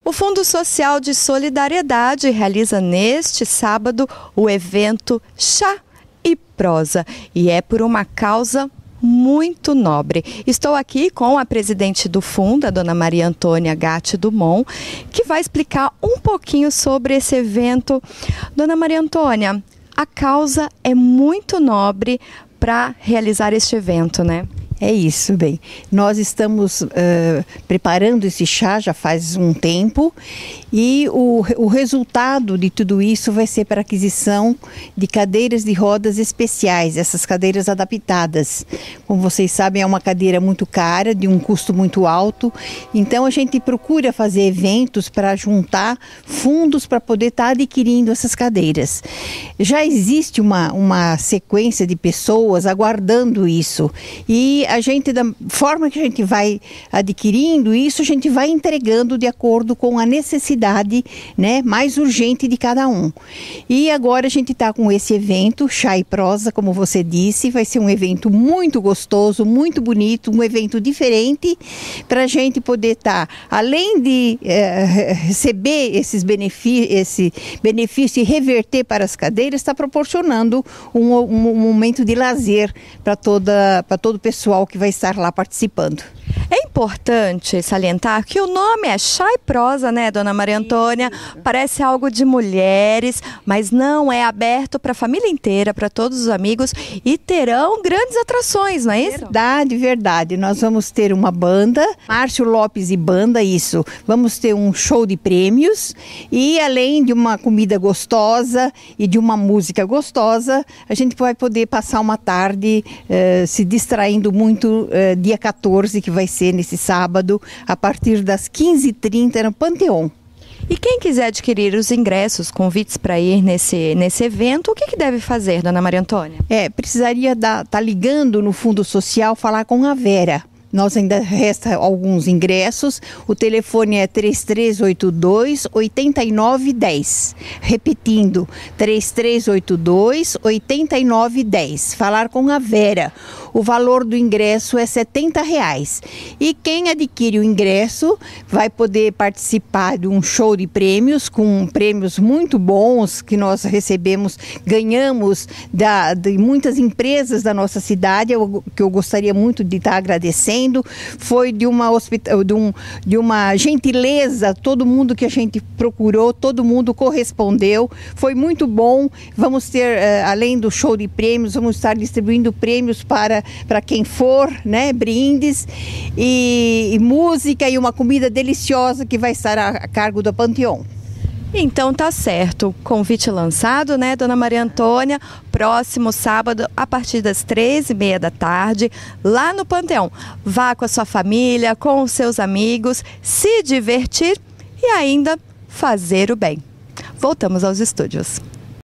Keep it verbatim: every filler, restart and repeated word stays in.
O Fundo Social de Solidariedade realiza neste sábado o evento Chá e Prosa, e é por uma causa muito nobre. Estou aqui com a presidente do fundo, a dona Maria Antônia Gatti Dumont, que vai explicar um pouquinho sobre esse evento. Dona Maria Antônia, a causa é muito nobre para realizar este evento, né? É isso, bem. Nós estamos uh, preparando esse chá já faz um tempo e o, o resultado de tudo isso vai ser para a aquisição de cadeiras de rodas especiais, essas cadeiras adaptadas. Como vocês sabem, é uma cadeira muito cara, de um custo muito alto, então a gente procura fazer eventos para juntar fundos para poder estar tá adquirindo essas cadeiras. Já existe uma, uma sequência de pessoas aguardando isso e a gente, da forma que a gente vai adquirindo isso, a gente vai entregando de acordo com a necessidade, né, mais urgente de cada um. E agora a gente está com esse evento, Chá e Prosa, como você disse, vai ser um evento muito gostoso, muito bonito, um evento diferente, para a gente poder estar, tá, além de é, receber esses benefícios, esse benefício e reverter para as cadeiras, está proporcionando um, um momento de lazer para toda, para todo o pessoal que vai estar lá participando. É importante salientar que o nome é Chá e Prosa, né, dona Maria Antônia? Isso. Parece algo de mulheres, mas não, é aberto para a família inteira, para todos os amigos, e terão grandes atrações, não é isso? Verdade, verdade. Nós vamos ter uma banda, Márcio Lopes e Banda, isso. Vamos ter um show de prêmios e além de uma comida gostosa e de uma música gostosa, a gente vai poder passar uma tarde eh, se distraindo muito eh, dia quatorze, que vai ser nesse sábado, a partir das quinze e trinta no Panteão. E quem quiser adquirir os ingressos, convites para ir nesse, nesse evento, o que, que deve fazer, dona Maria Antônia? É, precisaria estar tá ligando no Fundo Social, falar com a Vera. Nós ainda resta alguns ingressos, o telefone é três três oito dois, oito nove um zero. Repetindo, três três oito dois, oito nove um zero. Falar com a Vera. O valor do ingresso é setenta reais. E quem adquire o ingresso vai poder participar de um show de prêmios, com prêmios muito bons que nós recebemos, ganhamos da, de muitas empresas da nossa cidade, eu, que eu gostaria muito de estar agradecendo. Foi de uma, hospital, de, um, de uma gentileza, todo mundo que a gente procurou, todo mundo correspondeu, foi muito bom. Vamos ter, uh, além do show de prêmios, vamos estar distribuindo prêmios para, para quem for, né, brindes e, e música e uma comida deliciosa que vai estar a, a cargo do Panteão. Então tá certo, convite lançado, né, dona Maria Antônia, próximo sábado a partir das três e meia da tarde, lá no Panteão. Vá com a sua família, com os seus amigos, se divertir e ainda fazer o bem. Voltamos aos estúdios.